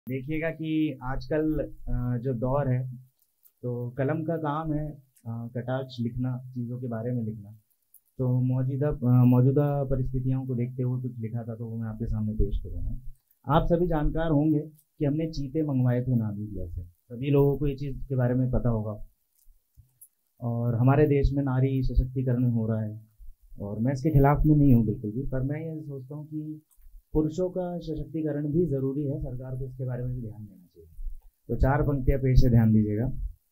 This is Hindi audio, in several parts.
देखिएगा कि आजकल जो दौर है तो कलम का काम है कटाक्ष लिखना, चीज़ों के बारे में लिखना। तो मौजूदा परिस्थितियों को देखते हुए कुछ लिखा था, तो वो मैं आपके सामने पेश करूँगा। आप सभी जानकार होंगे कि हमने चीते मंगवाए थे नाभिक से। सभी लोगों को ये चीज़ के बारे में पता होगा। और हमारे देश में नारी सशक्तिकरण हो रहा है, और मैं इसके खिलाफ में नहीं हूँ बिल्कुल भी, पर मैं ये सोचता हूँ कि पुरुषों का सशक्तिकरण भी ज़रूरी है। सरकार को इसके बारे में भी ध्यान देना चाहिए। तो चार पंक्तियाँ पेश है, ध्यान दीजिएगा।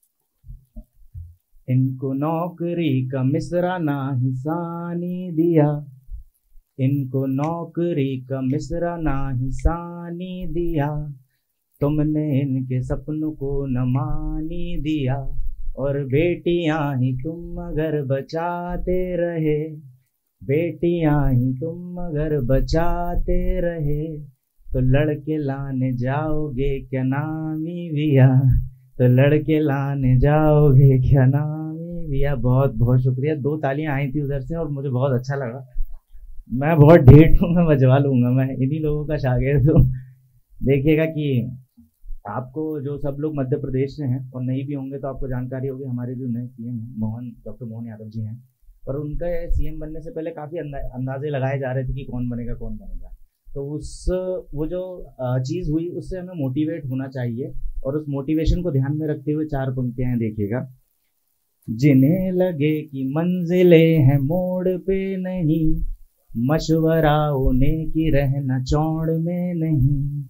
इनको नौकरी का मिसरा ना हिसानी दिया, इनको नौकरी का मिसरा ना हिसानी दिया, तुमने इनके सपनों को न मानी दिया, और बेटियां ही तुम अगर बचाते रहे, बेटियां ही तुम अगर बचाते रहे, तो लड़के लाने जाओगे क्या नामी भैया, तो लड़के लाने जाओगे क्या नामी भैया। बहुत बहुत शुक्रिया। दो तालियां आई थी उधर से और मुझे बहुत अच्छा लगा। मैं बहुत ढेठ हूँ, मैं बजवा लूंगा, मैं इन्हीं लोगों का शागिर्द हूँ। देखिएगा कि आपको जो सब लोग मध्य प्रदेश से हैं और नहीं भी होंगे तो आपको जानकारी होगी, हमारे जो नए सीएम हैं डॉक्टर मोहन यादव जी हैं, पर उनका सीएम बनने से पहले काफ़ी अंदाजे लगाए जा रहे थे कि कौन बनेगा कौन बनेगा। तो वो जो चीज़ हुई उससे हमें मोटिवेट होना चाहिए, और उस मोटिवेशन को ध्यान में रखते हुए चार पंक्तियां देखिएगा। जिन्हें लगे कि मंजिलें हैं मोड़ पे नहीं, मशवरा उन्हें की रहना चौड़ में नहीं,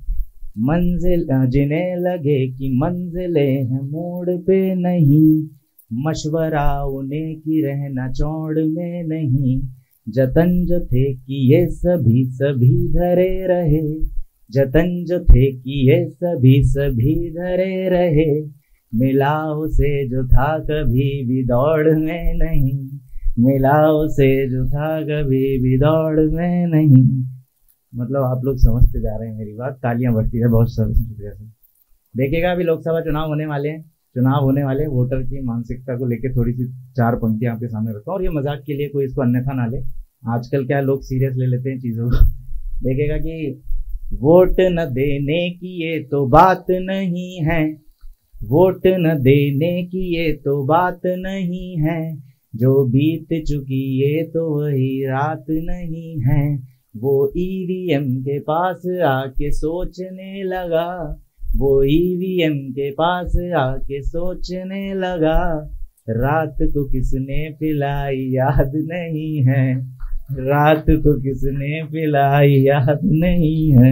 जिन्हें लगे कि मंजिलें हैं मोड़ पे नहीं, मशवरा उन्हें की रहना चौड़ में नहीं, जतन जो थे कि ये सभी सभी धरे रहे, जतन जो थे कि ये सभी सभी धरे रहे, मिला उसे जो था कभी भी दौड़ में नहीं, मिला उसे जो था कभी भी दौड़ में नहीं। मतलब आप लोग समझते जा रहे हैं मेरी बात, तालियां बढ़ती है बहुत शुक्रिया से। देखिएगा अभी लोकसभा चुनाव होने वाले हैं, चुनाव होने वाले वोटर की मानसिकता को लेकर थोड़ी सी चार पंक्तियां आपके सामने रखता हूँ, और ये मजाक के लिए कोई इसको अन्यथा ना ले। आजकल क्या लोग सीरियस ले लेते हैं चीजों को। देखिएगा कि वोट न देने की ये तो बात नहीं है, वोट न देने की ये तो बात नहीं है, जो बीत चुकी ये तो वही रात नहीं है, वो ईवीएम के पास आके सोचने लगा, वो ईवीएम के पास आके सोचने लगा, रात को किसने पिलाई याद नहीं है, रात को किसने पिलाई याद नहीं है।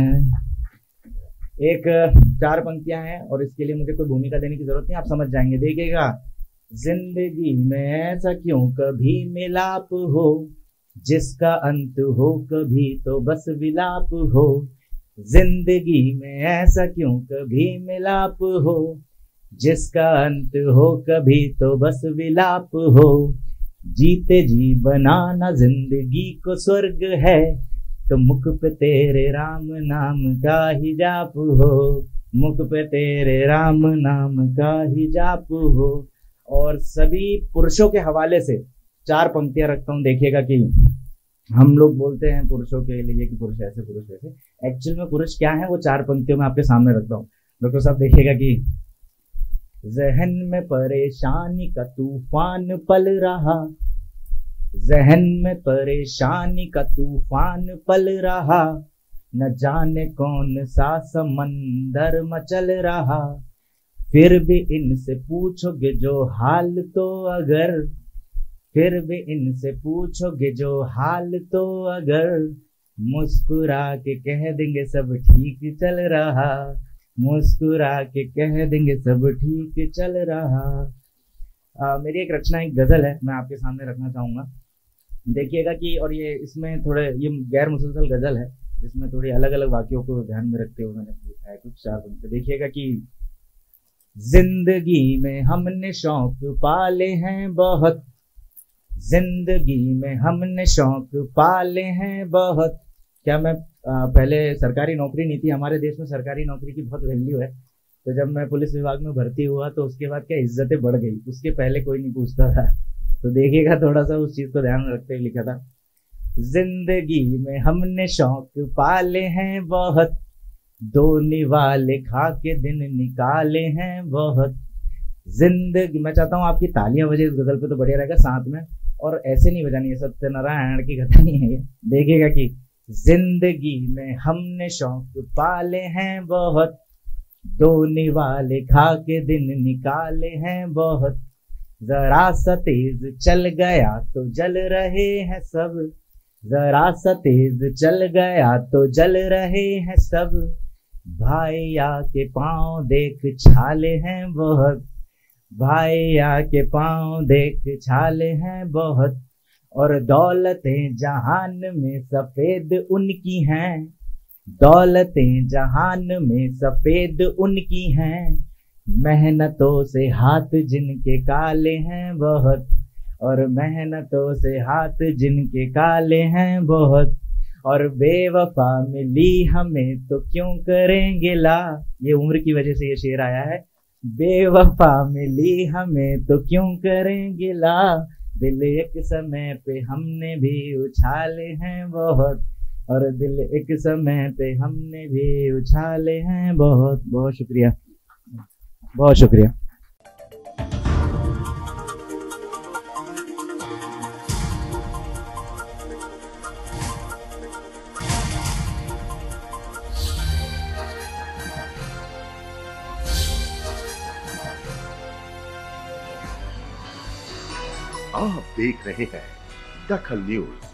एक चार पंक्तियां हैं और इसके लिए मुझे कोई भूमिका देने की जरूरत नहीं, आप समझ जाएंगे। देखिएगा, जिंदगी में ऐसा क्यों कभी मिलाप हो, जिसका अंत हो कभी तो बस विलाप हो, जिंदगी में ऐसा क्यों कभी मिलाप हो, जिसका अंत हो कभी तो बस विलाप हो, जीते जी बनाना जिंदगी को स्वर्ग है, तो मुख पे तेरे राम नाम का ही जाप हो, मुख पे तेरे राम नाम का ही जाप हो। और सभी पुरुषों के हवाले से चार पंक्तियां रखता हूँ। देखिएगा कि हम लोग बोलते हैं पुरुषों के लिए कि पुरुष ऐसे पुरुष ऐसे, एक्चुअल में पुरुष क्या है वो चार पंक्तियों में आपके सामने रखता हूँ। डॉक्टर साहब देखिएगा कि जहन में परेशानी का तूफान पल रहा, जहन में परेशानी का तूफान पल रहा, न जाने कौन सा समंदर मचल रहा, फिर भी इनसे पूछोगे जो हाल तो अगर, फिर भी इनसे पूछोगे जो हाल तो अगर, मुस्कुरा के कह देंगे सब ठीक चल रहा, मुस्कुरा के कह देंगे सब ठीक चल रहा। मेरी एक रचना, एक गजल है, मैं आपके सामने रखना चाहूंगा। देखिएगा कि, और ये इसमें थोड़े ये गैर मुसलसल गजल है जिसमें थोड़ी अलग अलग वाक्यों को ध्यान में रखते हुए मैंने लिखा है कुछ चार पंक्ति। देखिएगा कि जिंदगी में हमने शौक पाले हैं बहुत, जिंदगी में हमने शौक पाले हैं बहुत। क्या मैं पहले सरकारी नौकरी नहीं थी, हमारे देश में सरकारी नौकरी की बहुत वैल्यू है। तो जब मैं पुलिस विभाग में भर्ती हुआ तो उसके बाद क्या इज्जतें बढ़ गई, उसके पहले कोई नहीं पूछता था। तो देखिएगा थोड़ा सा उस चीज को ध्यान में रखते हुए लिखा था, जिंदगी में हमने शौक पाले हैं बहुत, दो निवाले खा के दिन निकाले हैं बहुत। जिंदगी, मैं चाहता हूँ आपकी तालियां बजे इस गजल पे तो बढ़िया रहेगा साथ में, और ऐसे नहीं बजानी है, सत्यनारायण की कथा नहीं है ये। देखिएगा कि जिंदगी में हमने शौक पाले हैं बहुत, दो निवाले खा के दिन निकाले हैं बहुत। जरा सा तेज चल गया तो जल रहे हैं सब, जरा सा तेज चल गया तो जल रहे हैं सब। भाइया के पाँव देख छाले हैं बहुत, भाइया के पाँव देख छाले हैं बहुत। और दौलतें जहान में सफेद उनकी हैं, दौलतें जहान में सफेद उनकी हैं। मेहनतों से हाथ जिनके काले हैं बहुत, और मेहनतों से हाथ जिनके काले हैं बहुत। और बेवफा मिली हमें तो क्यों करेंगे ला, ये उम्र की वजह से ये शेर आया है। बेवफा मिली हमें तो क्यों करेंगे ला, दिल एक समय पे हमने भी उछाले हैं बहुत, और दिल एक समय पे हमने भी उछाले हैं बहुत। बहुत शुक्रिया, बहुत शुक्रिया। आप देख रहे हैं दखल न्यूज।